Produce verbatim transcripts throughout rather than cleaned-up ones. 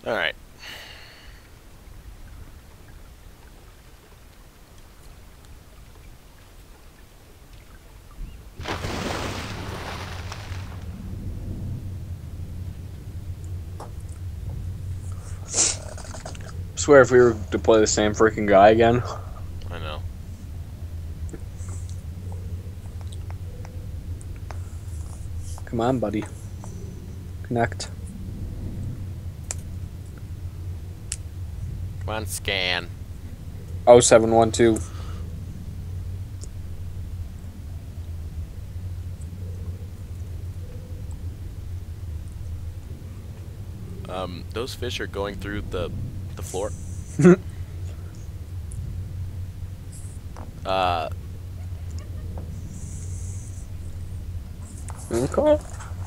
Alright. I swear if we were to play the same freaking guy again. I know. Come on, buddy. Connect. Come on, scan. Oh seven one two. Um, those fish are going through the the floor. uh, Okay.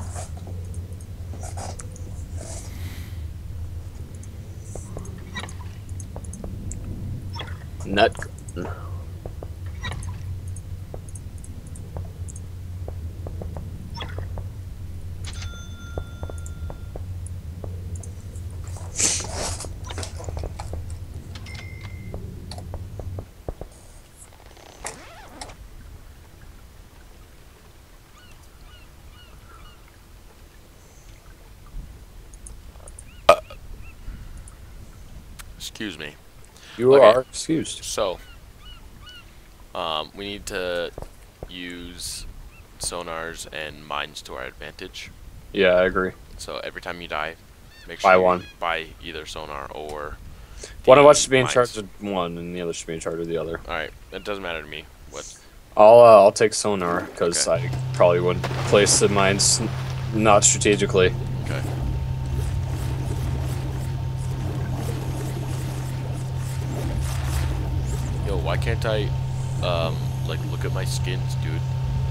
Nut. excuse me. You Okay. are excused. So, um, we need to use sonars and mines to our advantage. Yeah, I agree. So every time you die, make sure Buy you one. buy either sonar or One of the us should be in mines. charge of one, and the other should be in charge of the other. Alright, it doesn't matter to me. What? I'll uh, I'll take sonar because Okay. I probably wouldn't place the mines not strategically. Okay. Yo, why can't I, um, like, look at my skins, dude?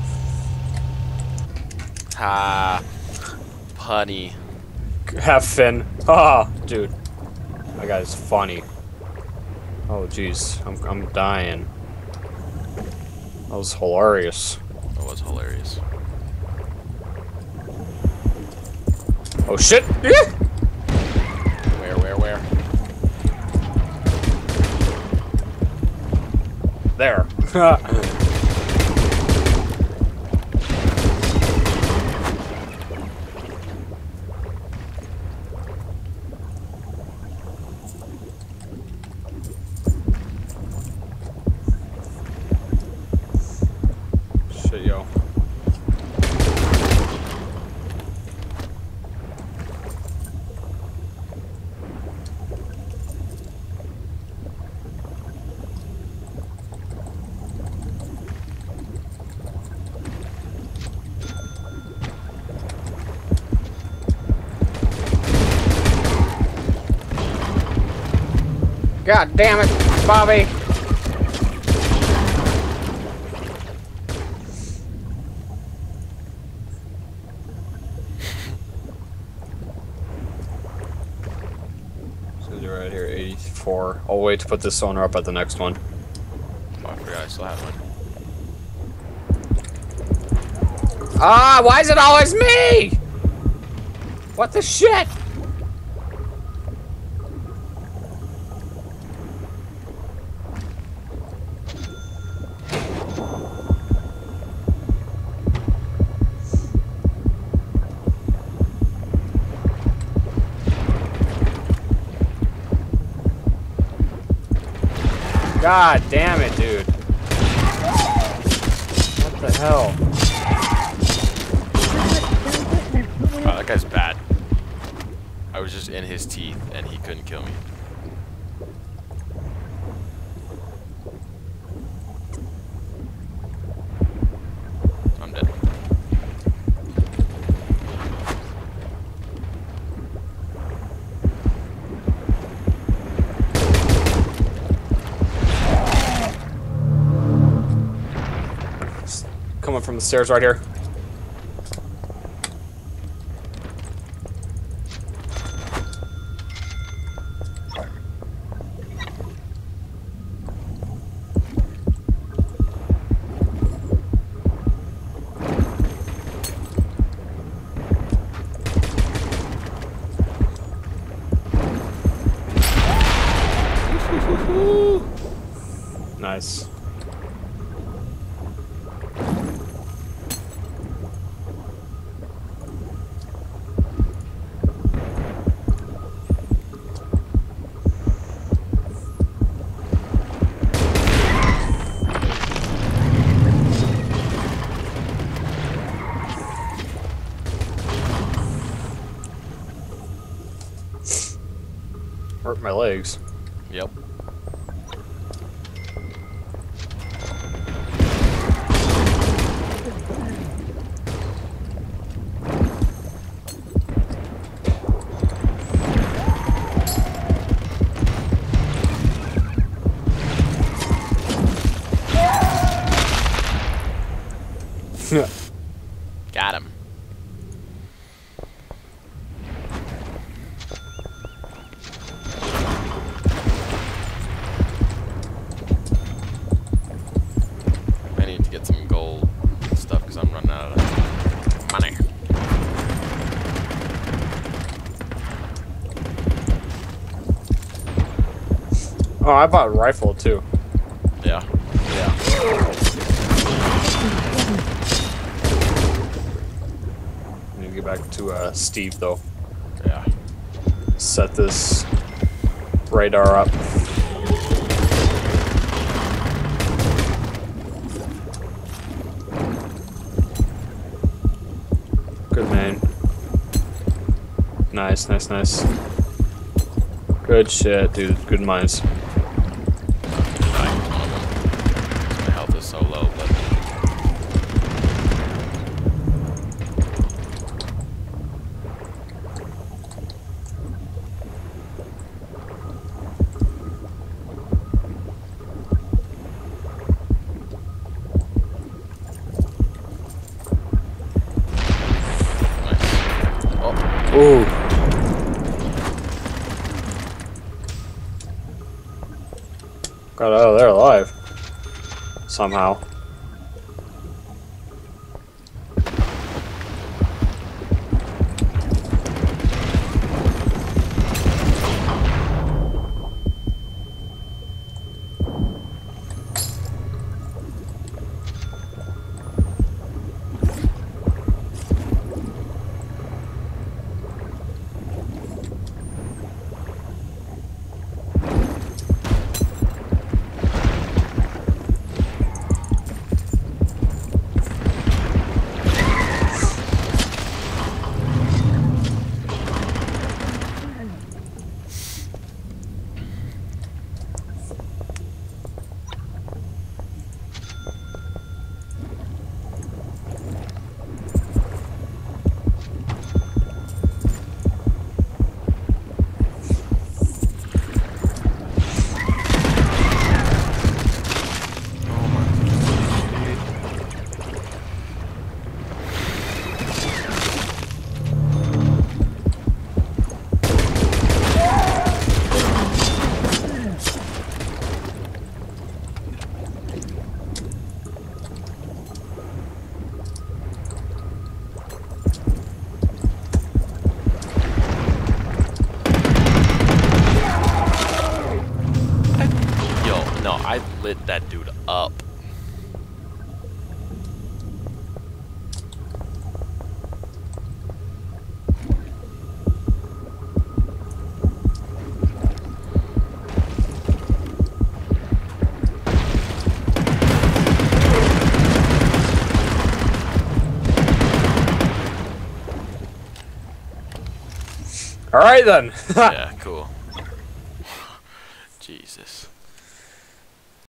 Ha. Punny. Have Finn. Ah, dude, that guy's funny. Oh jeez, I'm I'm dying. That was hilarious. That was hilarious. Oh shit! Where, where, where? There. Shit, yo. God damn it, Bobby! So you're right here, eighty-four. I'll wait to put this sonar up at the next one. Oh, I forgot I still have one. Ah, why is it always me? What the shit? God damn it, dude. What the hell? Wow, that guy's bad. I was just in his teeth and he couldn't kill me. I'm dead. Coming from the stairs right here. Woo! Nice. Hurt my legs. Yep. Got him. I need to get some gold stuff because I'm running out of money. Oh, I bought a rifle too. Yeah. Yeah. Need to get back to uh, Steve though. Yeah. Set this radar up. Good man. Nice, nice, nice. Good shit, dude. Good mines. My health is so low, but Ooh. Got out of there alive. Somehow. I lit that dude up. All right then. Yeah, cool. Jesus.